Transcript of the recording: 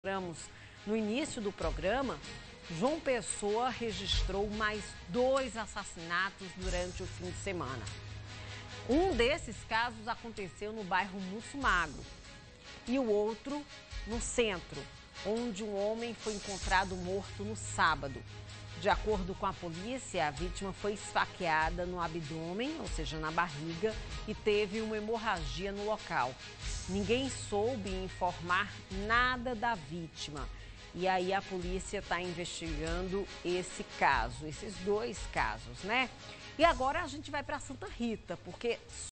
No início do programa, João Pessoa registrou mais 2 assassinatos durante o fim de semana. Um desses casos aconteceu no bairro Mussumago e o outro no centro, onde um homem foi encontrado morto no sábado. De acordo com a polícia, a vítima foi esfaqueada no abdômen, ou seja, na barriga, e teve uma hemorragia no local. Ninguém soube informar nada da vítima. E aí a polícia está investigando esse caso, esses 2 casos, né? E agora a gente vai para Santa Rita, porque